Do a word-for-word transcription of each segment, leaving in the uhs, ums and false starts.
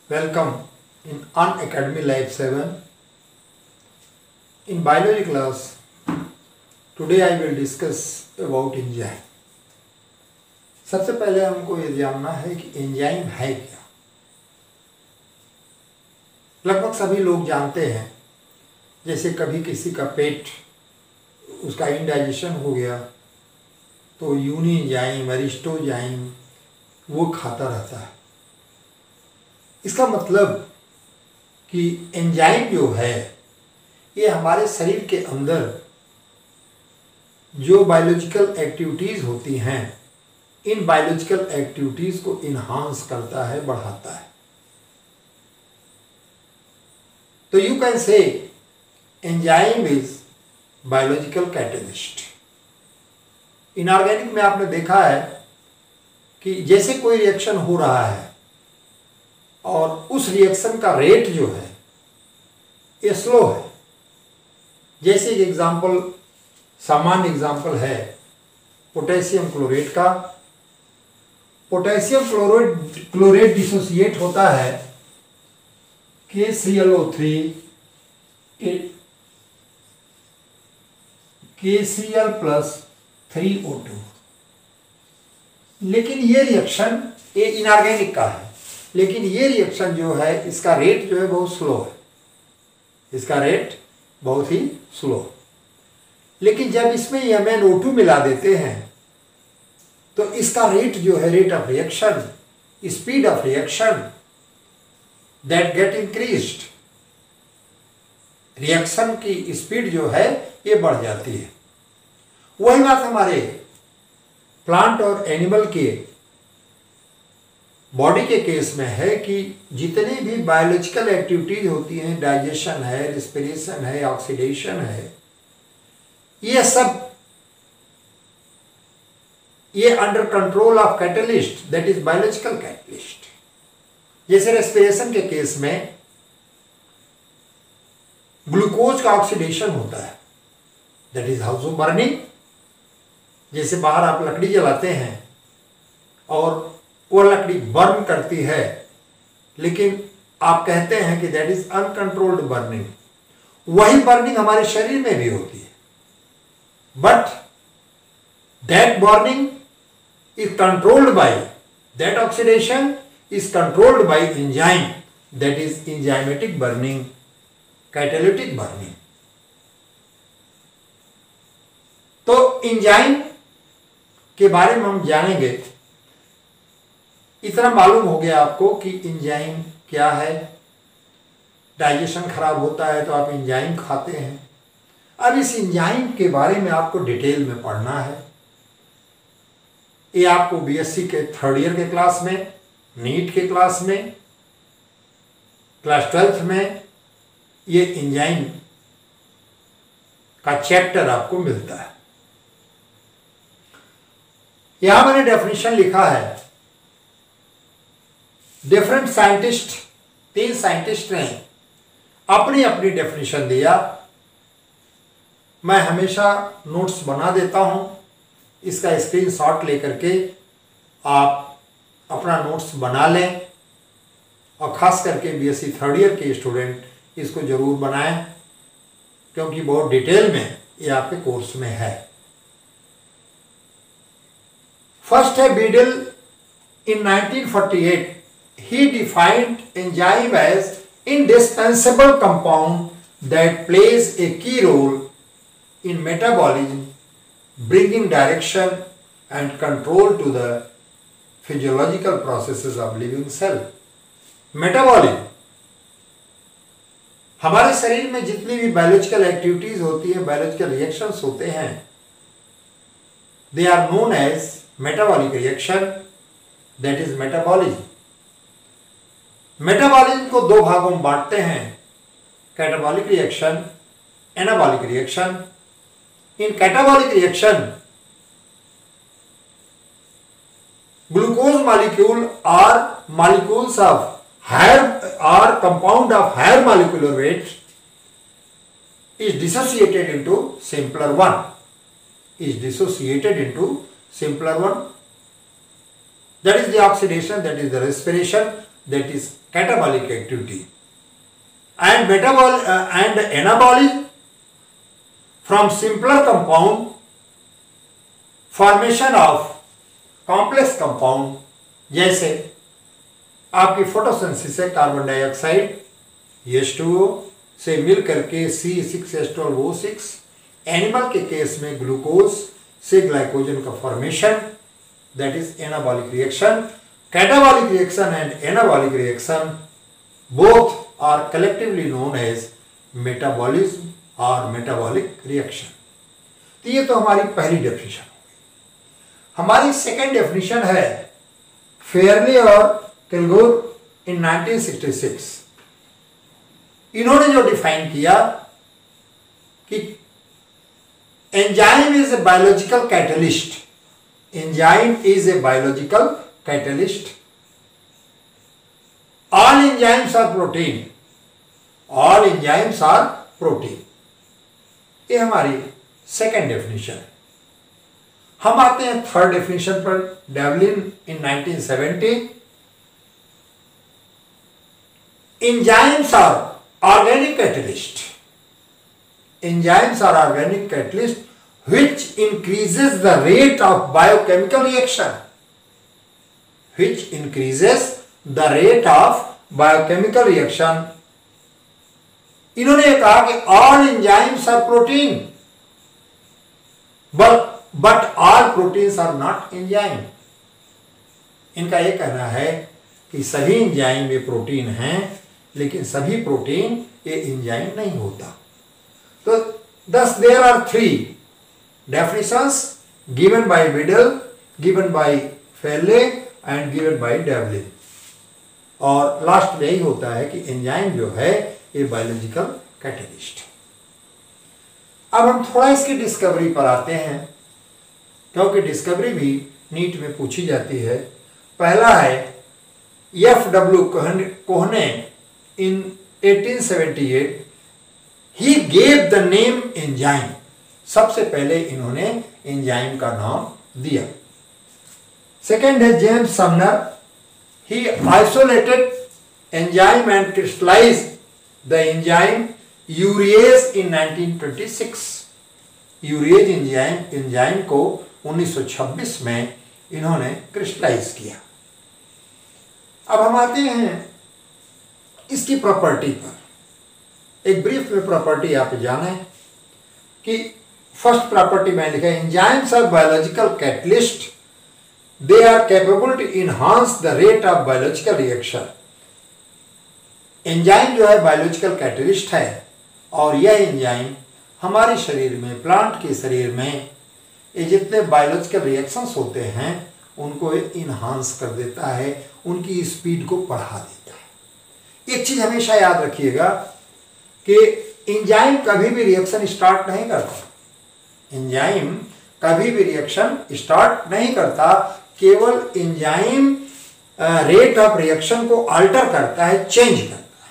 Welcome in Unacademy Life seven. In biology class, today I will discuss about enzyme. सबसे पहले हमको ये जानना है कि एंजाइम है क्या। लगभग सभी लोग जानते हैं, जैसे कभी किसी का पेट उसका इंडाइजेशन हो गया तो यूनि एंजाइम अरिस्टोजाइम वो खाता रहता है। इसका मतलब कि एंजाइम जो है ये हमारे शरीर के अंदर जो बायोलॉजिकल एक्टिविटीज़ होती हैं, इन बायोलॉजिकल एक्टिविटीज़ को इन्हांस करता है, बढ़ाता है। तो you can say enzyme is biological catalyst. Inorganic में आपने देखा है कि जैसे कोई रिएक्शन हो रहा है और उस रिएक्शन का रेट जो है ये स्लो है। जैसे एक एग्जाम्पल, सामान्य एग्जाम्पल है पोटेशियम क्लोरेट का। पोटेशियम क्लोरेट क्लोरेट डिसोसिएट होता है K C L O three K C L plus three O two. लेकिन ये रिएक्शन ये इनऑर्गेनिक का है, लेकिन ये रिएक्शन जो है इसका रेट जो है बहुत स्लो है, इसका रेट बहुत ही स्लो। लेकिन जब इसमें एम एन ओ टू मिला देते हैं तो इसका रेट जो है, rate of reaction, speed of reaction that get increased, reaction की स्पीड जो है ये बढ़ जाती है। वही बात हमारे प्लांट और एनिमल के बॉडी के केस में है कि जितनी भी बायोलॉजिकल एक्टिविटीज होती हैं, डाइजेशन है, रेस्पिरेशन है, ऑक्सीडेशन है, ये सब ये under control of catalyst, that is biological catalyst. जैसे रेस्पिरेशन के केस में ग्लूकोज का ऑक्सीडेशन होता है, that is house of burning. जैसे बाहर आप लकड़ी जलाते हैं और वो लकड़ी बर्न करती है, लेकिन आप कहते हैं कि दैट इज अनकंट्रोल्ड बर्निंग। वही बर्निंग हमारे शरीर में भी होती है, but that burning is controlled by, that oxidation is controlled by enzyme, that is enzymatic burning, catalytic burning. तो एंजाइम के बारे में हम जानेंगे। इतना मालूम हो गया आपको कि एंजाइम क्या है। डाइजेशन खराब होता है तो आप एंजाइम खाते हैं। अब इस एंजाइम के बारे में आपको डिटेल में पढ़ना है। ये आपको बीएससी के थर्ड ईयर के क्लास में, नीट के क्लास में, क्लास ट्वेल्थ में ये एंजाइम का चैप्टर आपको मिलता है। यहां मैंने डेफिनेशन लिखा है। डिफरेंट साइंटिस्ट, तीन साइंटिस्ट ने अपनी अपनी डेफिनेशन दिया। मैं हमेशा नोट्स बना देता हूं, इसका स्क्रीनशॉट लेकर के आप अपना नोट्स बना लें, और ख़ास करके बीएससी थर्ड ईयर के स्टूडेंट इसको ज़रूर बनाएं, क्योंकि बहुत डिटेल में ये आपके कोर्स में है। फर्स्ट है Beadle. In nineteen forty eight he defined enzyme as indispensable compound that plays a key role in metabolism, bringing direction and control to the physiological processes of living cell. Metabolism, हमारे शरीर में जितनी भी biological activities होती है, biological reactions होते हैं, they are known as metabolic reaction, that is metabolism. Metabolism को दो भागों में बांटते हैं, catabolic reaction, anabolic reaction. In catabolic reaction glucose molecule or molecules of higher or compound of higher molecular weight is dissociated into simpler one is dissociated into simpler one. That is the oxidation, that is the respiration. that is catabolic activity. And metabol uh, and anabolic from simpler compound, formation of complex compound, जैसे आपकी photosynthesis से carbon dioxide H two O से मिल करके C six H twelve O six, animal के case में glucose से glycogen का formation, that is anabolic reaction. Catabolic reaction and anabolic reaction both are collectively known as metabolism और metabolic reaction. तो ये तो हमारी पहली डेफिनेशन हो गई. हमारी सेकेंड डेफिनेशन है फेयरली और Kilgore in nineteen sixty six. इन्होंने जो डिफाइन किया कि enzyme is a biological catalyst. Enzyme is a biological catalyst. All enzymes are protein. All enzymes are protein. ये हमारी सेकेंड डेफिनेशन है. हम आते हैं थर्ड डेफिनेशन पर. Devlin in nineteen seventy. Enzymes are organic catalyst. Enzymes are organic catalyst which increases the rate of biochemical reaction. Which increases the rate of biochemical reaction. इन्होंने कहा कि all enzymes are protein, but but all proteins are not enzyme. इनका ये कहना है कि सभी enzyme ये प्रोटीन हैं, लेकिन सभी प्रोटीन ये एंजाइम नहीं होता. तो thus there are three definitions given by Biddle, given by Felle and given by Devlin. और लास्ट में यही होता है कि एंजाइम जो है ये बायोलॉजिकल कैटलिस्ट. अब हम थोड़ा इसकी डिस्कवरी पर आते हैं, क्योंकि डिस्कवरी भी नीट में पूछी जाती है. पहला है F W Kuhne in eighteen seventy eight. He gave the name enzyme. सबसे पहले इन्होंने एंजाइम का नाम दिया. सेकेंड है James Sumner. He isolated enzyme and crystallize the enzyme urease in nineteen twenty six. Urease enzyme enzyme को उन्नीस सौ छब्बीस में इन्होंने क्रिस्टलाइज किया. अब हम आते हैं इसकी प्रॉपर्टी पर. एक ब्रीफ में प्रॉपर्टी आप जाने कि फर्स्ट प्रॉपर्टी में लिखा है enzymes are biological catalyst. They are capable to enhance the rate of biological reaction. Enzyme जो है बायोलॉजिकल कैटलिस्ट है, और यह एंजाइम हमारे शरीर में, प्लांट के शरीर में ये जितने बायोलॉजिकल रिएक्शंस होते हैं उनको इनहांस कर देता है, उनकी स्पीड को बढ़ा देता है. एक चीज हमेशा याद रखिएगा कि एंजाइम कभी भी रिएक्शन स्टार्ट नहीं करता. एंजाइम कभी भी रिएक्शन स्टार्ट नहीं करता. केवल एंजाइम रेट ऑफ रिएक्शन को अल्टर करता है, चेंज करता है.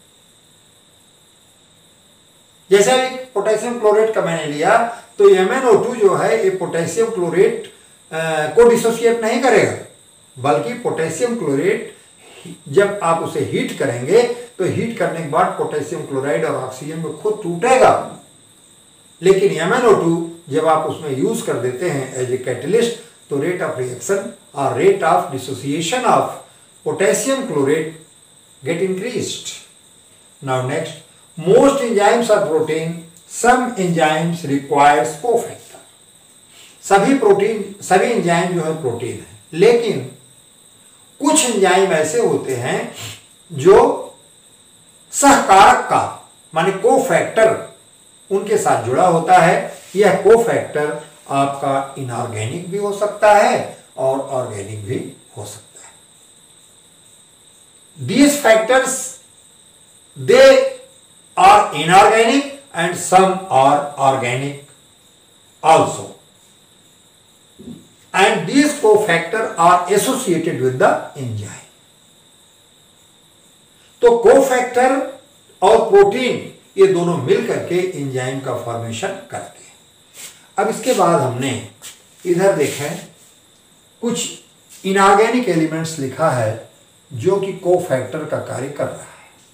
जैसे अभी पोटेशियम क्लोरेट का मैंने लिया, तो एम एन ओ टू जो है ये पोटेशियम क्लोरेट को डिसोसिएट नहीं करेगा, बल्कि पोटेशियम क्लोरेट जब आप उसे हीट करेंगे तो हीट करने के बाद पोटेशियम क्लोराइड और ऑक्सीजन में खुद टूटेगा. लेकिन एम एन ओ टू जब आप उसमें यूज कर देते हैं एज ए कैटलिस्ट, तो रेट ऑफ रिएक्शन और rate of dissociation of potassium chlorate get increased. Now next, most enzymes are protein. Some enzymes requires cofactor. सभी प्रोटीन सभी एंजाइम जो है प्रोटीन है, लेकिन कुछ एंजाइम ऐसे होते हैं जो सहकारक का माने कोफैक्टर उनके साथ जुड़ा होता है. यह कोफैक्टर आपका इनऑर्गेनिक भी हो सकता है और ऑर्गेनिक भी हो सकता है. These factors they are inorganic and some are organic also, and these cofactors are associated with the enzyme. तो कोफैक्टर और प्रोटीन ये दोनों मिलकर के एंजाइम का फॉर्मेशन करते हैं. अब इसके बाद हमने इधर देखें कुछ इनऑर्गेनिक एलिमेंट्स लिखा है. जो कि कोफैक्टर का कार्य कर रहा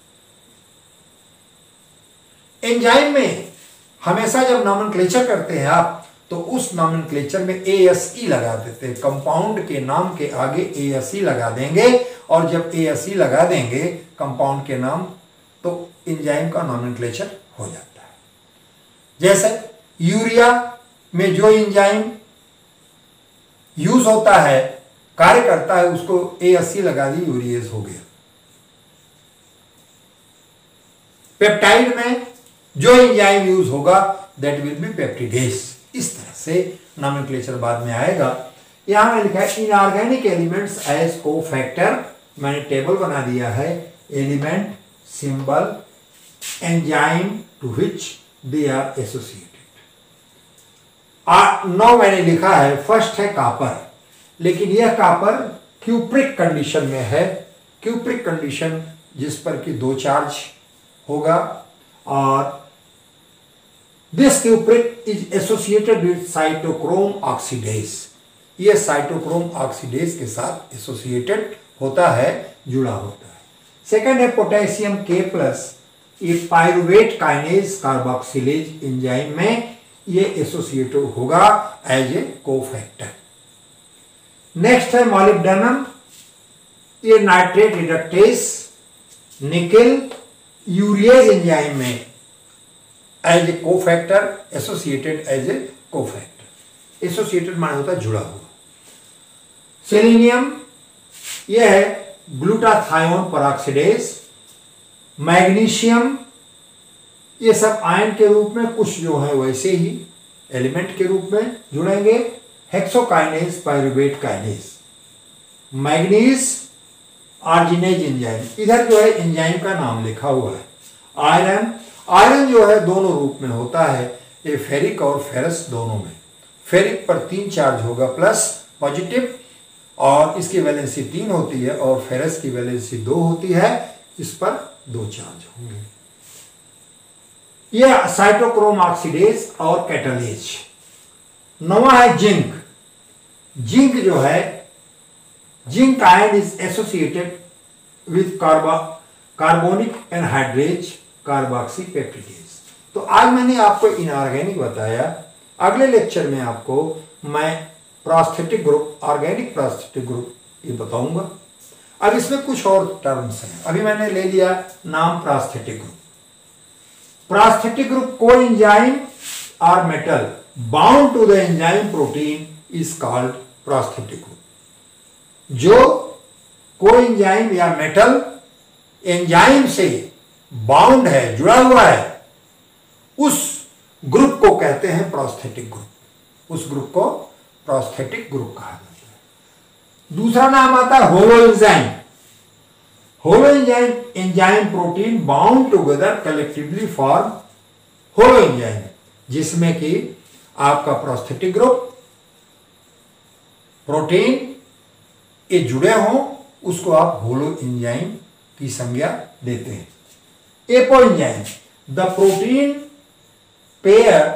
है। एंजाइम में हमेशा जब नॉमेनक्लेचर करते हैं आप, तो उस नॉमेनक्लेचर में ए एस ई लगा देते हैं। कंपाउंड के नाम के आगे ए एस ई लगा देंगे, और जब ए एस ई लगा देंगे कंपाउंड के नाम, तो एंजाइम का नॉमेनक्लेचर हो जाता है। जैसे यूरिया में जो एंजाइम यूज होता है, कार्य करता है, उसको ए एस ई लगा दी, यूरिएज हो गया। पेप्टाइड में जो एंजाइम यूज होगा दैट विल बी पेप्टिडेज। इस तरह से नॉमेनक्लेचर बाद में आएगा। यहां में लिखा है इनऑर्गेनिक एलिमेंट्स एज कोफैक्टर, मैंने टेबल बना दिया है, element, symbol, enzyme to which they are associated. नौ मैंने लिखा है, फर्स्ट है कॉपर, लेकिन यह कॉपर क्यूप्रिक कंडीशन में है। क्यूप्रिक कंडीशन जिस पर कि दो चार्ज होगा, और this cupric is associated with cytochrome oxidase. यह साइटोक्रोम ऑक्सीडेज के साथ एसोसिएटेड होता है, जुड़ा होता है। सेकंड है पोटेशियम के प्लस, ये पाइरुवेट काइनेज कार्बोक्सिलेज एंजाइम में ये एसोसिएटेड होगा एज ए कोफैक्टर। नेक्स्ट है मॉलिब्डेनम, ये nitrate reductase nickel urease enzyme में as a cofactor, associated as a cofactor. Associated माने होता है जुड़ा हुआ। सेलेनियम, यह है ग्लूटाथायोन परऑक्सीडेज। मैग्नीशियम, ये सब आयन के रूप में, कुछ जो है वैसे ही एलिमेंट के रूप में जुड़ेंगे। Hexokinase pyruvate kinase. Manganese arginase enzyme, इधर जो है एंजाइम का नाम लिखा हुआ है। आयरन, आयरन जो है दोनों रूप में होता है, ये फेरिक और फेरस दोनों में। फेरिक पर तीन चार्ज होगा प्लस पॉजिटिव, और इसकी वैलेंसी तीन होती है, और फेरस की वैलेंसी दो होती है, इस पर दो चार्ज होंगे। यह साइटोक्रोम ऑक्सीडेज और कैटालेज। नवा है जिंक। जिंक जो है, zinc ion is associated with carba carbonic anhydrase carboxy peptidase. तो आज मैंने आपको इनऑर्गेनिक बताया, अगले लेक्चर में आपको मैं prosthetic group, organic prosthetic group ये बताऊंगा। अब इसमें कुछ और टर्म्स हैं, अभी मैंने ले लिया नाम prosthetic group. Prosthetic group coenzyme और metal bound to the enzyme protein is called prosthetic group. जो कोएंजाइम या मेटल एंजाइम से बाउंड है, जुड़ा हुआ है, उस ग्रुप को कहते हैं प्रोस्थेटिक ग्रुप। उस ग्रुप को प्रोस्थेटिक ग्रुप कहा जाता है। दूसरा नाम आता है holoenzyme. Holoenzyme, enzyme protein bound together collectively form holoenzyme, जिसमें कि आपका प्रोस्थेटिक ग्रुप, प्रोटीन ये जुड़े हों, उसको आप होलो एंजाइम की संज्ञा देते हैं। Apoenzyme, the protein pair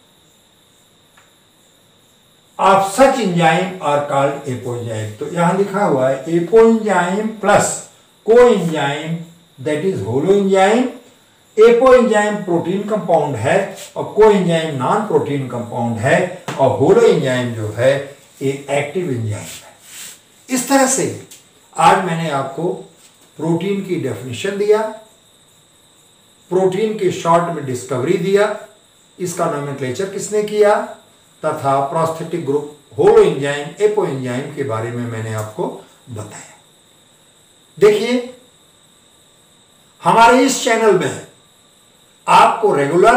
of such enzyme are called apoenzyme. तो यहां लिखा हुआ है apoenzyme plus coenzyme that is holoenzyme. Apoenzyme protein compound है और कोएंजाइम नॉन प्रोटीन कंपाउंड है, और होलो एंजाइम जो है एक एक्टिव एंजाइम है। इस तरह से आज मैंने आपको प्रोटीन की डेफिनेशन दिया, प्रोटीन के शॉर्ट में डिस्कवरी दिया, इसका नोमेनक्लेचर किसने किया, तथा prosthetic group, holoenzyme, apoenzyme के बारे में मैंने आपको बताया। देखिए, हमारे इस चैनल में आपको रेगुलर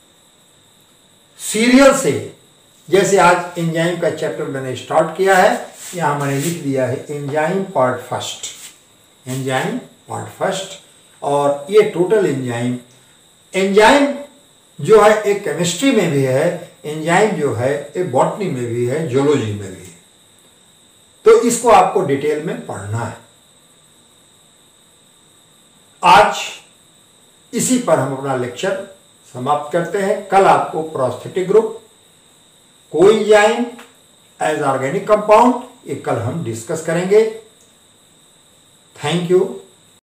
सीरियल से, जैसे आज एंजाइम का चैप्टर मैंने स्टार्ट किया है, यहां मैंने लिख दिया है enzyme part first, enzyme part first, और ये टोटल एंजाइम। एंजाइम जो है एक केमिस्ट्री में भी है, एंजाइम जो है एक बॉटनी में भी है, जियोलॉजी में भी है। तो इसको आपको डिटेल में पढ़ना है। आज इसी पर हम अपना लेक्चर समाप्त करते हैं। कल आपको prosthetic group, coenzyme as organic compound, ये कल हम डिस्कस करेंगे। Thank you.